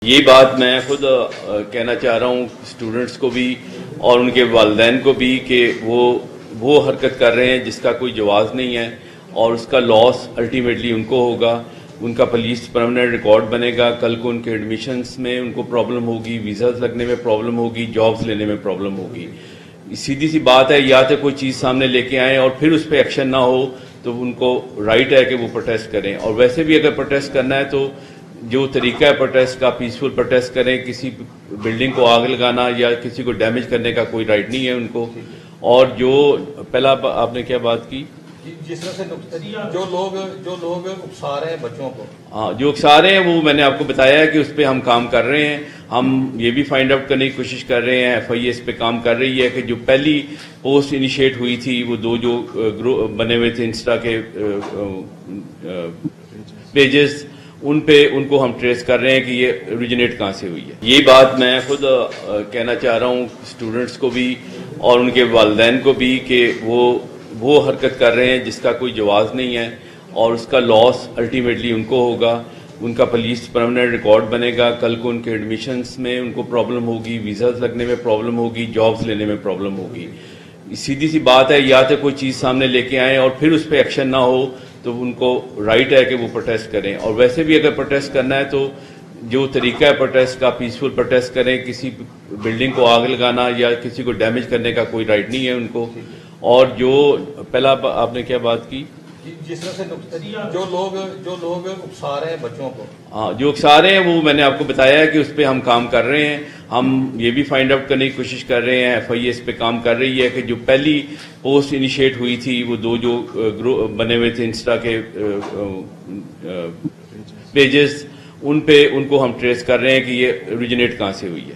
یہ بات میں خود کہنا چاہ رہا ہوں اسٹوڈنٹس کو بھی اور ان کے والدین کو بھی کہ وہ حرکت کر رہے ہیں جس کا کوئی جواز نہیں ہے اور اس کا لاس الٹیمیٹلی ان کو ہوگا. ان کا پولیس پرماننٹ ریکارڈ بنے گا. کل کو ان کے ایڈمیشنز میں ان کو پرابلم ہوگی, ویزاز لگنے میں پرابلم ہوگی, جابز لینے میں پرابلم ہوگی. سیدھی سی بات ہے, یا تو کوئی چیز سامنے لے کے آئیں اور پھر اس پہ ایکشن نہ ہو تو ان کو رائٹ ہے کہ وہ پروٹیسٹ کریں. اور ویسے بھی اگر پروٹیسٹ کرنا ہے تو جو طریقہ ہے پروٹیسٹ کا, پیسفل پروٹیسٹ کریں. کسی بلڈنگ کو آگ لگانا یا کسی کو ڈیمیج کرنے کا کوئی رائٹ نہیں ہے ان کو. اور جو پہلا آپ نے کیا بات کی, جس طرح سے جو لوگ اکسا رہے ہیں بچوں کو, ہاں جو اکسا رہے ہیں وہ میں نے آپ کو بتایا ہے کہ اس پہ ہم کام کر رہے ہیں. ہم یہ بھی فائنڈ آؤٹ کرنے کی کوشش کر رہے ہیں, ایف آئی اے اس پہ کام کر رہی ہے کہ جو پہلی پوسٹ انیشیٹ ہوئی تھی وہ دو جو گروپ بنے ہوئے تھے انسٹا کے پیجز, ان کو ہم ٹریس کر رہے ہیں کہ یہ اوریجنیٹ کہاں سے ہوئی ہے. یہ بات میں خود کہنا چاہ رہا ہوں اسٹوڈنٹس کو بھی اور ان کے والدین کو بھی کہ وہ حرکت کر رہے ہیں جس کا کوئی جواز نہیں ہے اور اس کا لاس الٹیمیٹلی ان کو ہوگا. ان کا پولیس پرماننٹ ریکارڈ بنے گا. کل کو ان کے ایڈمیشنز میں ان کو پرابلم ہوگی, ویزاز لگنے میں پرابلم ہوگی, جابز لینے میں پرابلم ہوگی. سیدھی سی بات ہے, یا تو کوئی چیز سامنے لے کے آئیں اور پھر اس پہ ایکشن نہ ہو تو ان کو رائٹ ہے کہ وہ پروٹیسٹ کریں. اور ویسے بھی اگر پروٹیسٹ کرنا ہے تو جو طریقہ ہے پروٹیسٹ کا, پیسفل پروٹیسٹ کریں. کسی بلڈنگ کو آگ لگانا یا کسی کو ڈیمیج کرنے کا کوئی رائٹ نہیں ہے ان کو. اور جو پہلا آپ نے کیا بات کی, جس طرح سے جو لوگ اکسا رہے ہیں بچوں کو, ہاں جو اکسا رہے ہیں وہ میں نے آپ کو بتایا ہے کہ اس پہ ہم کام کر رہے ہیں. ہم یہ بھی فائنڈ آؤٹ کرنے کی کوشش کر رہے ہیں, ایف آئی اے اس پہ کام کر رہی ہے کہ جو پہلی پوسٹ انیشیٹ ہوئی تھی وہ دو جو گروپ بنے ہوئے تھے انسٹا کے پیجز, ان کو ہم ٹریس کر رہے ہیں کہ یہ اوریجنیٹ کہاں سے ہوئی ہے.